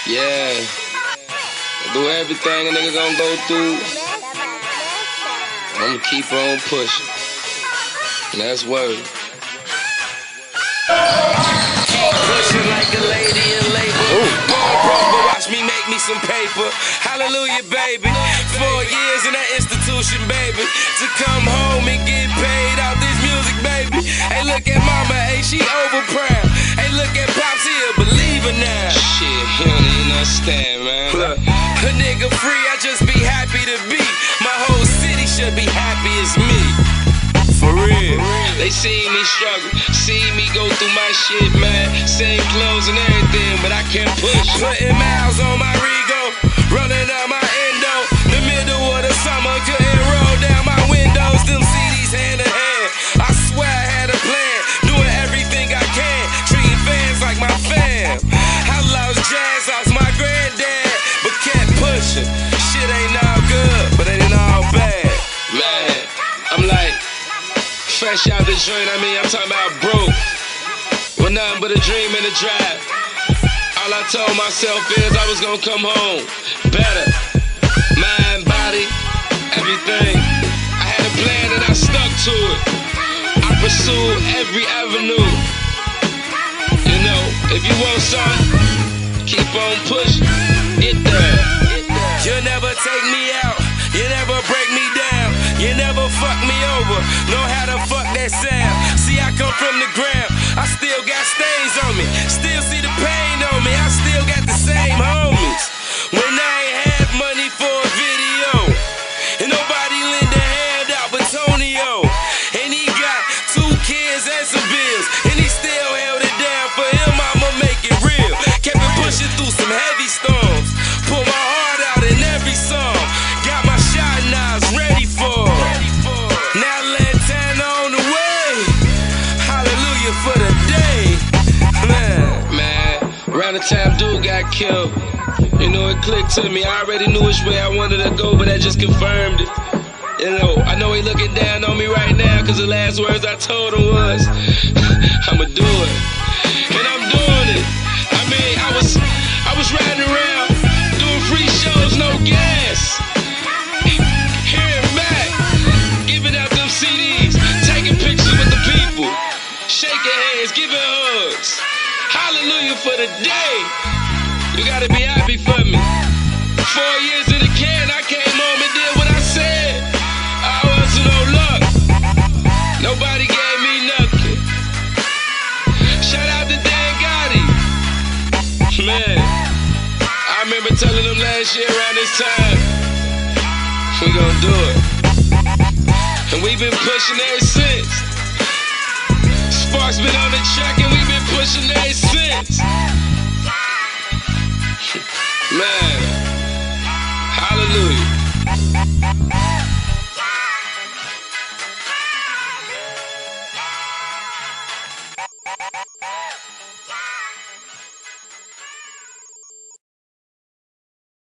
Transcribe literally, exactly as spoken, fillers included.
Yeah. Do everything a nigga gon' go through. I'ma keep on pushing. And that's word. Pushing like a lady in labor. Born broke, but watch me make me some paper. Hallelujah, baby. Four years in that institution, baby. To come home and get paid out this music, baby. Hey, look at mama, hey, she over proud. Hey, look at Pops, he a believer now. Shit, he don't even understand, man. Look, a nigga free, I just be happy to be. My whole city should be happy as me. For real. They see me struggle, see me go through my shit, man. Same clothes and everything, but I can't push. Putting miles on my Rego, running out my endo. The middle of the summer, couldn't roll down my windows. Them C Ds hand in hand. I swear I had a plan, doing everything I can, treating fans like my fam. I lost jazz, lost my granddad, but kept pushing. Shit ain't all good, but ain't all bad. Man, I'm like fresh out the joint, I mean, I'm talking about broke. With nothing but a dream in the drive. All I told myself is I was gonna come home better. Mind, body, everything. I had a plan and I stuck to it. I pursued every avenue. You know, if you want something, keep on pushing. Get there. You'll never take me out. You never break me down. You never fuck me over. Know how to fuck that sound. See, I come from the ground. I still got stains on me. Still see the pain on me. I still got the same homies. When I ain't have money for a video, and nobody lend a hand out but Tonio. And he got two kids and some bills, and he still held it down for him. I'ma make it real. Kept it pushing through some heavy storms. Pull my heart out in every song. Got my shot knives ready for. Now Lantana on the way. Hallelujah for the day. Man, man, around the time dude got killed, you know, it clicked to me. I already knew which way I wanted to go, but that just confirmed it. You know, I know he looking down on me right now, cause the last words I told him was, I'ma do it. And I'm doing it. I mean, I was, I was riding around, doing free shows, no gas. Hearing back, giving out them C Ds, taking pictures with the people, shaking hands, giving hugs. Hallelujah for the day. You gotta be happy for me. Four years in the can, I came home and did what I said. I was no luck. Nobody gave me nothing. Shout out to Dan Gotti. Man, I remember telling them last year around this time, we gon' do it. And we've been pushing ever since. Sparks been on the track and we've been pushing ever since. Man, hallelujah.